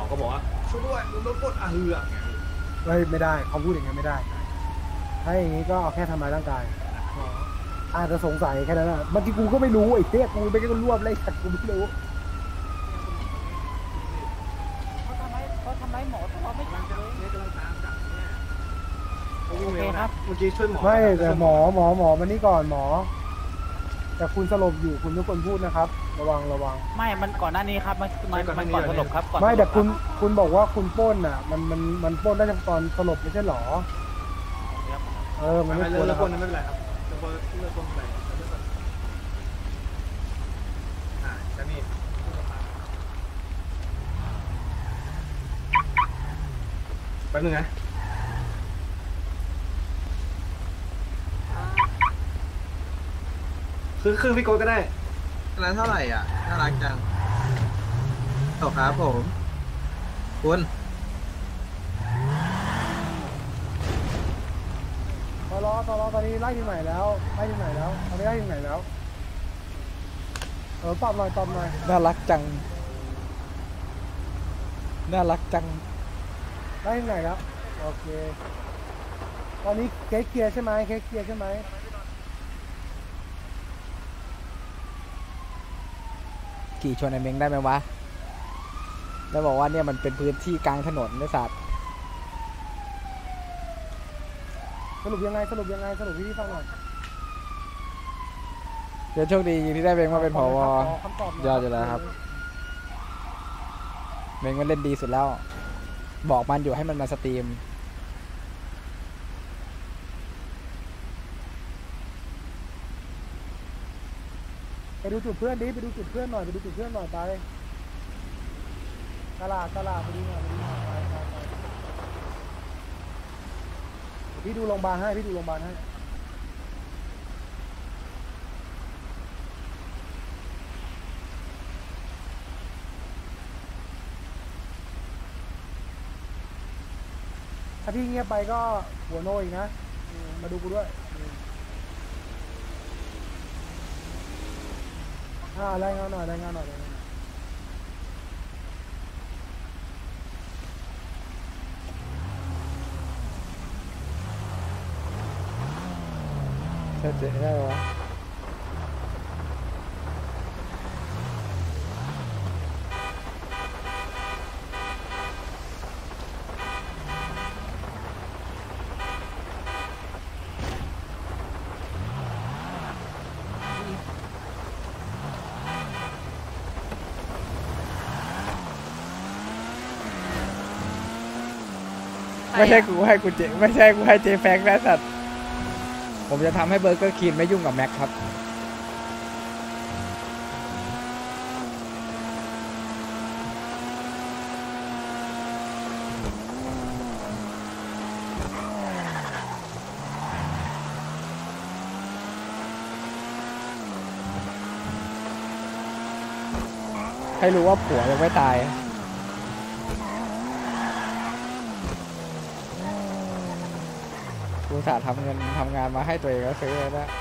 ก็บอกว่าช่วยด้วยโดนปล้นเหือกไม่ได้เขาพูดอย่างนี้ไม่ได้ถ้าอย่างนี้ก็เอาแค่ทำร้ายร่างกายอาจจะสงสัยแค่นั้นแหละเมื่อกี้กูก็ไม่รู้ไอ้เตี้ยกูไม่ได้ก็รวบเลยแต่กูไม่รู้เขาทำร้ายหมอตัวไม่จับเลยกำลังตามจับเนี่ยโอเคครับเมื่อกี้ช่วยหมอไม่แต่หมอมานี่ก่อนหมอแต่คุณสลบอยู่คุณทุกคนพูดนะครับระวังไม่มันก่อนหน้านี้ครับมันก่อนสลบครับก่อนไม่แต่คุณบอกว่าคุณปล้นอ่ะมันปล้นได้ตอนสลบไม่ใช่หรอมันไม่เลิควรกนะปล้นไม่เป็นไรครับเลิกปล้นไปจะนี่แป๊บนึงนะคือพี่โก้ก็ได้ร้านเท่าไหร่อ่ะน่ารักจังตกครับผมคุณตอนนี้ไล่ถึงไหนแล้วตอนนี้ไล่ถึงไหนแล้วตอบหน่อยน่ารักจังไล่ถึงไหนแล้วโอเคตอนนี้เคสเคลียร์ใช่ไหมขี่ชนไอ้เม้งได้ไหมวะแล้วบอกว่าเนี่ยมันเป็นพื้นที่กลางถนนนะสัตว์สรุปยังไงสรุปพี่ฟังหน่อยเดี๋ยวโชคดีที่ได้เม้งมาเป็นผอ.ยอดอยู่แล้วครับเม้งมันเล่นดีสุดแล้วบอกมันอยู่ให้มันมาสตรีมไปดูจุดเพื่อนหน่อยไปตลาดไปดูหน่อยไปพี่ดูโรงพยาบาลให้ถ้าพี่เงียบไปก็หัวโนอีกนะมาดูกูด้วยรายงานหน่อยชัดเจนได้วะไม่ใช่กูให้เจแฟงนะสัตว์ผมจะทำให้เบอร์เกอร์คินไม่ยุ่งกับแม็กครับให้รู้ว่าผัวยังไม่ตายกูสาทำงานมาให้ตัวเองแล้วซื้อแล้วนะ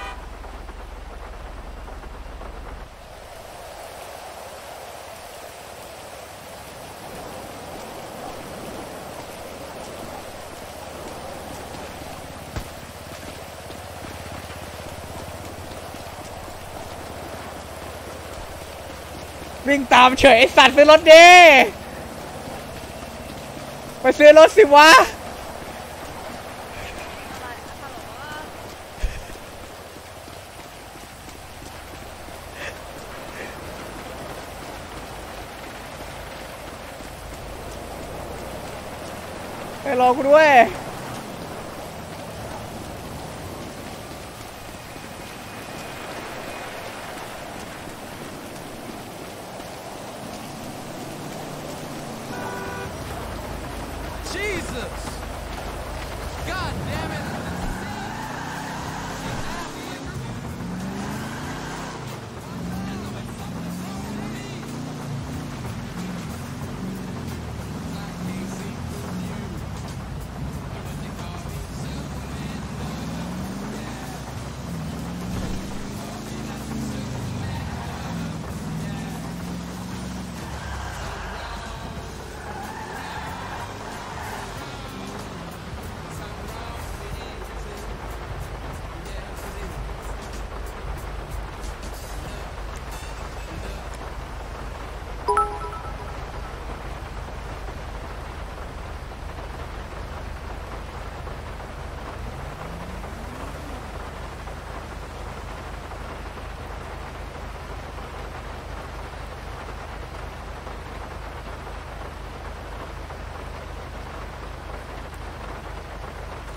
วิ่งตามเฉยไอ้สัตว์ซื้อรถดิไปซื้อรถสิวะไปรอกูด้วย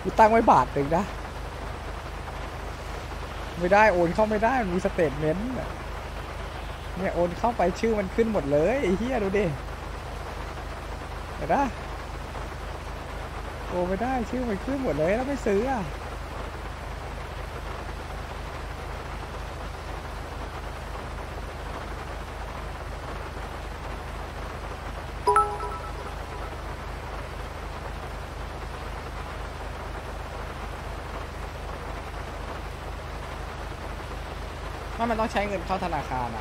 กูตั้งไว้บาทหนึ่งนะไม่ได้โอนเข้าไม่ได้มันมีสเตทเมนต์เนี่ยโอนเข้าไปชื่อมันขึ้นหมดเลยไอ้เหี้ยดูดิเห็นปะโอนไม่ได้ชื่อมันขึ้นหมดเลยแล้วไม่ซื้ออ่ะมันต้องใช้เงินเข้าธนาคารอ่ะ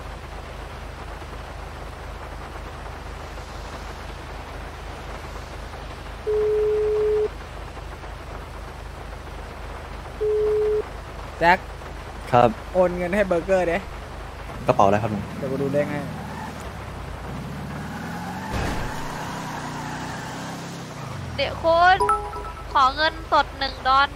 แจ็คครับโอนเงินให้เบอร์เกอร์เด้กระเป๋าอะไรครับลุงเดี๋ยวกูดูเลขให้เดี๋ยวคุณขอเงินสด$1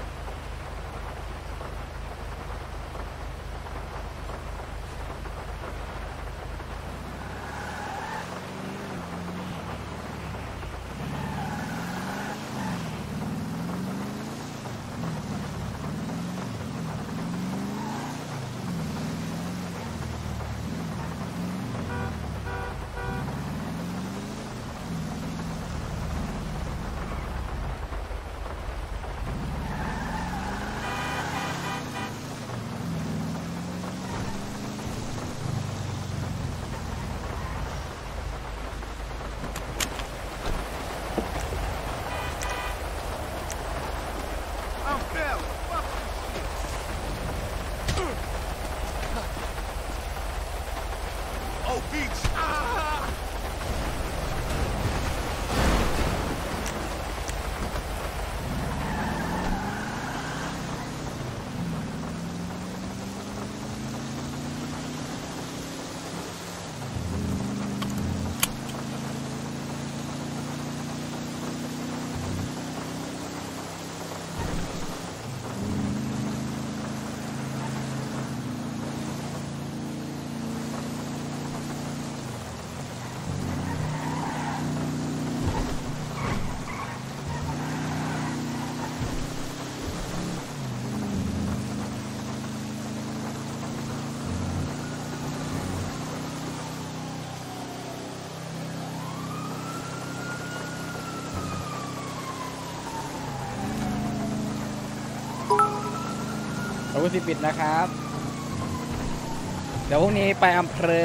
เราก็สิปิดนะครับ เดี๋ยวพรุ่งนี้ไปอำเภอ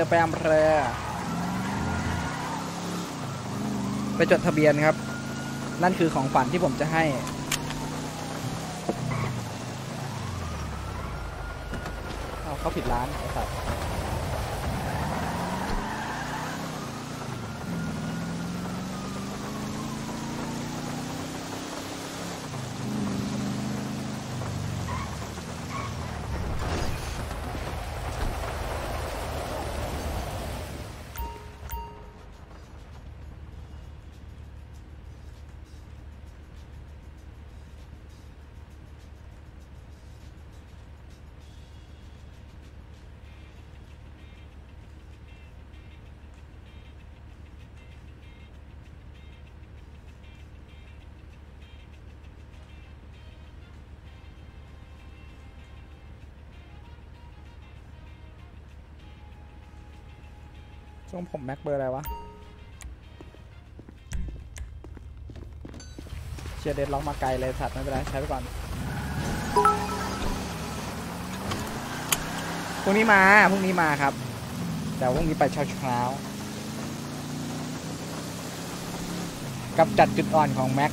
ไปจดทะเบียนครับ นั่นคือของฝันที่ผมจะให้เขาผิดร้านไอ้สัสทรงผมแม็กเบอร์อะไรวะเชียร์เดดล็อกมาไกลเลยสัตว์ไม่เป็นไรใช้ไปก่อนพรุ่งนี้มาครับแต่พรุ่งนี้ไปเช้ากับจัดจุดอ่อนของแม็ก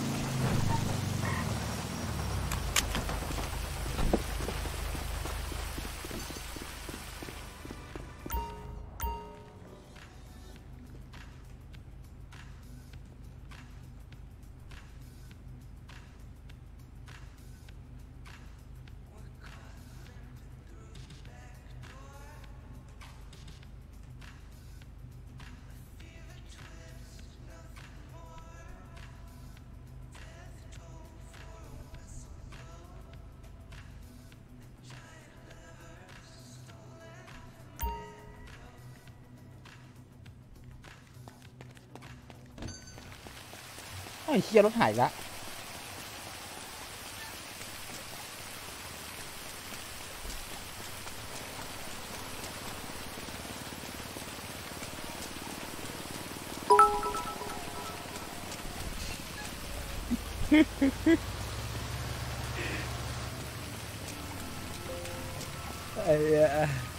ไอ้เฮียรถหายละไอ้เหี้ย